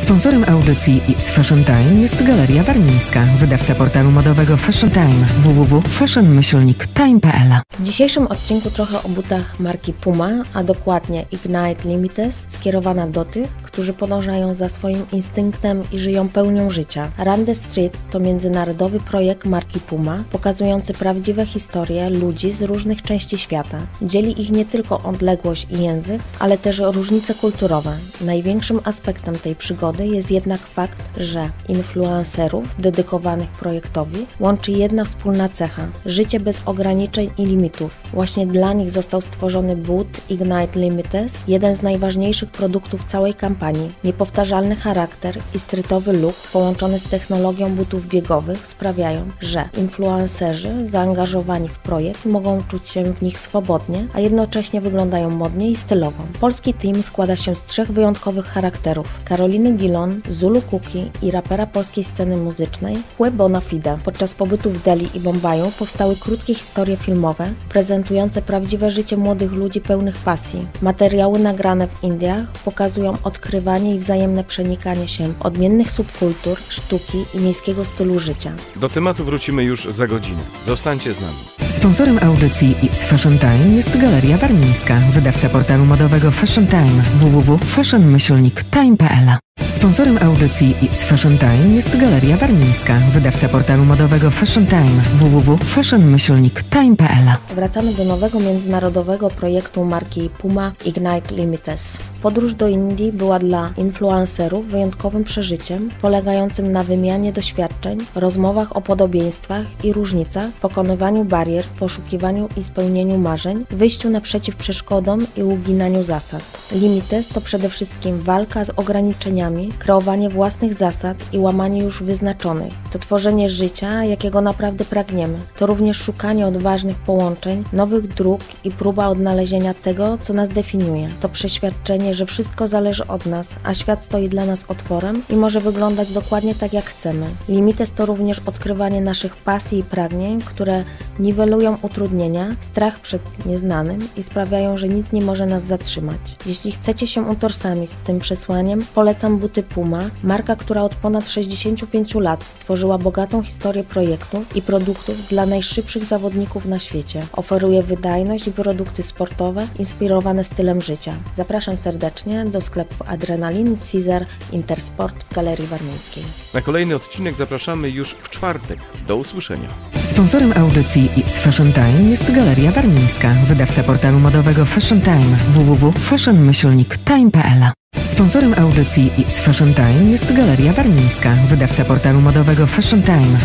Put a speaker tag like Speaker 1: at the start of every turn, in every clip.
Speaker 1: Sponsorem audycji It's Fashion Time jest Galeria Warmińska, wydawca portalu modowego Fashion Time www.fashion-time.pl.
Speaker 2: W dzisiejszym odcinku trochę o butach marki Puma, a dokładnie Ignite Limites, skierowana do tych, którzy podążają za swoim instynktem i żyją pełnią życia. Run the Street to międzynarodowy projekt marki Puma, pokazujący prawdziwe historie ludzi z różnych części świata. Dzieli ich nie tylko odległość i język, ale też różnice kulturowe. Największym aspektem tej przygody jest jednak fakt, że influencerów dedykowanych projektowi łączy jedna wspólna cecha – życie bez ograniczeń i limitów. Właśnie dla nich został stworzony but Ignite Limites, jeden z najważniejszych produktów całej kampanii. Niepowtarzalny charakter i streetowy look połączony z technologią butów biegowych sprawiają, że influencerzy zaangażowani w projekt mogą czuć się w nich swobodnie, a jednocześnie wyglądają modnie i stylowo. Polski team składa się z trzech wyjątkowych charakterów: Karoliny Gilon, Zulu Cookie i rapera polskiej sceny muzycznej Chłe Bonafide. Podczas pobytu w Delhi i Bombaju powstały krótkie historie filmowe prezentujące prawdziwe życie młodych ludzi pełnych pasji. Materiały nagrane w Indiach pokazują odkrywanie i wzajemne przenikanie się odmiennych subkultur, sztuki i miejskiego stylu życia.
Speaker 3: Do tematu wrócimy już za godzinę. Zostańcie z nami.
Speaker 1: Sponsorem audycji It's Fashion Time jest Galeria Warmińska, wydawca portalu modowego Fashion Time www.fashion-time.pl. Sponsorem audycji It's Fashion Time jest Galeria Warmińska, wydawca portalu modowego Fashion Time www.fashion-time.pl.
Speaker 2: Wracamy do nowego międzynarodowego projektu marki Puma Ignite Limites. Podróż do Indii była dla influencerów wyjątkowym przeżyciem, polegającym na wymianie doświadczeń, rozmowach o podobieństwach i różnicach, pokonywaniu barier, poszukiwaniu i spełnieniu marzeń, wyjściu naprzeciw przeszkodom i uginaniu zasad. Limites to przede wszystkim walka z ograniczeniami, kreowanie własnych zasad i łamanie już wyznaczonych. To tworzenie życia, jakiego naprawdę pragniemy. To również szukanie odważnych połączeń, nowych dróg i próba odnalezienia tego, co nas definiuje. To przeświadczenie, że wszystko zależy od nas, a świat stoi dla nas otworem i może wyglądać dokładnie tak, jak chcemy. Limites to również odkrywanie naszych pasji i pragnień, które niwelują utrudnienia, strach przed nieznanym i sprawiają, że nic nie może nas zatrzymać. Jeśli chcecie się utożsamić z tym przesłaniem, polecam buty Puma, marka, która od ponad 65 lat stworzyła bogatą historię projektu i produktów dla najszybszych zawodników na świecie. Oferuje wydajność i produkty sportowe inspirowane stylem życia. Zapraszam serdecznie do sklepów Adrenalin, Caesar, Intersport w Galerii Warmińskiej.
Speaker 3: Na kolejny odcinek zapraszamy już w czwartek. Do usłyszenia.
Speaker 1: Sponsorem audycji It's Fashion Time jest Galeria Warmińska, wydawca portalu modowego Fashion Time www.fashion-time.pl. Sponsorem audycji It's Fashion Time jest Galeria Warmińska, wydawca portalu modowego Fashion Time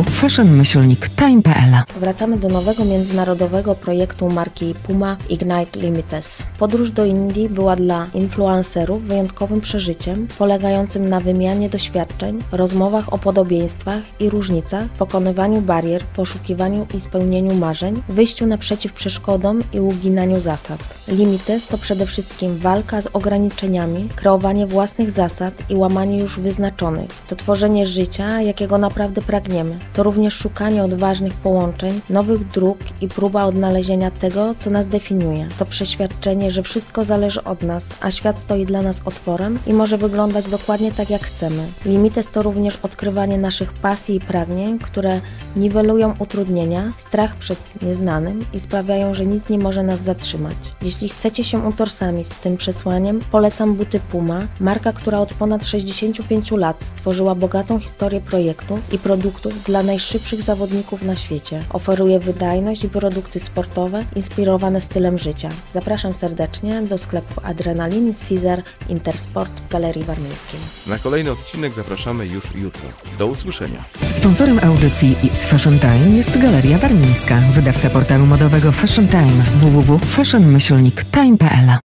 Speaker 1: www.fashion-time.pl.
Speaker 2: Wracamy do nowego międzynarodowego projektu marki Puma Ignite Limites. Podróż do Indii była dla influencerów wyjątkowym przeżyciem, polegającym na wymianie doświadczeń, rozmowach o podobieństwach i różnicach, pokonywaniu barier, poszukiwaniu i spełnieniu marzeń, wyjściu naprzeciw przeszkodom i uginaniu zasad. Limites to przede wszystkim walka z ograniczeniami, kreowanie własnych zasad i łamanie już wyznaczonych. To tworzenie życia, jakiego naprawdę pragniemy. To również szukanie odważnych połączeń, nowych dróg i próba odnalezienia tego, co nas definiuje. To przeświadczenie, że wszystko zależy od nas, a świat stoi dla nas otworem i może wyglądać dokładnie tak, jak chcemy. Limites to również odkrywanie naszych pasji i pragnień, które niwelują utrudnienia, strach przed nieznanym i sprawiają, że nic nie może nas zatrzymać. Jeśli chcecie się utożsamić z tym przesłaniem, polecam buty Puma, marka, która od ponad 65 lat stworzyła bogatą historię projektu i produktów dla najszybszych zawodników na świecie. Oferuje wydajność i produkty sportowe inspirowane stylem życia. Zapraszam serdecznie do sklepów Adrenalin, Caesar, Intersport w Galerii Warmińskiej.
Speaker 3: Na kolejny odcinek zapraszamy już jutro. Do usłyszenia.
Speaker 1: Sponsorem audycji It's Fashion Time jest Galeria Warmińska, wydawca portalu modowego Fashion Time www.fashion-time.pl.